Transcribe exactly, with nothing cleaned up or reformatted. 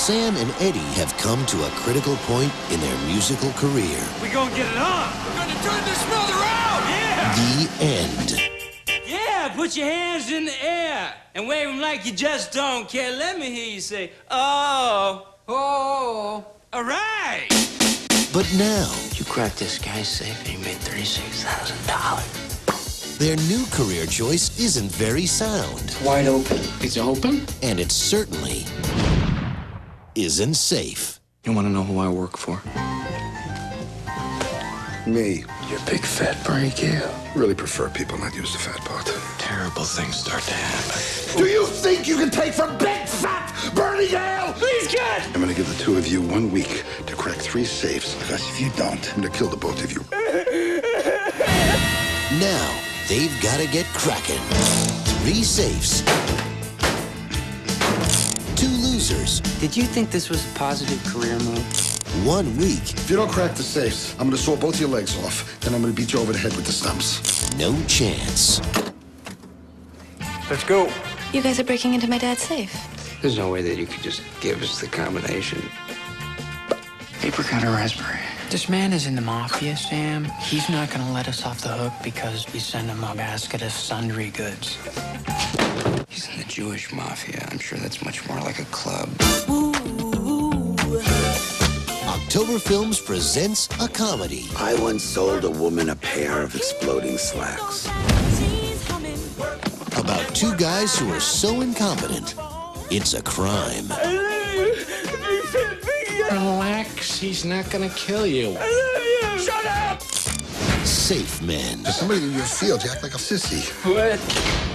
Sam and Eddie have come to a critical point in their musical career. We gonna get it on. We're gonna turn this mother out. Yeah. The end. Yeah, put your hands in the air and wave them like you just don't care. Let me hear you say, oh, oh, all right. But now, You cracked this guy's safe and you made thirty-six thousand dollars. their new career choice isn't very sound. Wide open. Is it open? And it certainly isn't safe. You want to know who I work for? Me. Your big fat break, yeah. Really prefer people not use the fat part. Terrible things start to happen. Do you think you can take from big fat Bernie Gale? Please, God. I'm gonna give the two of you one week to crack three safes. Because if you don't, I'm gonna kill the both of you. Now, they've got to get cracking. Three safes. Two losers. Did you think this was a positive career move? One week. If you don't crack the safes, I'm gonna saw both your legs off. Then I'm gonna beat you over the head with the stumps. No chance. Let's go. You guys are breaking into my dad's safe. There's no way that you could just give us the combination. Apricot or raspberry? This man is in the mafia, Sam. He's not gonna let us off the hook because we send him a basket of sundry goods. He's in the Jewish mafia. I'm sure that's much more like a club. October Films presents a comedy I once sold a woman a pair of exploding slacks. about two guys who are so incompetent, it's a crime. Relax, he's not gonna kill you. Shut up! Safe men. For somebody in your field, you act like a sissy. What?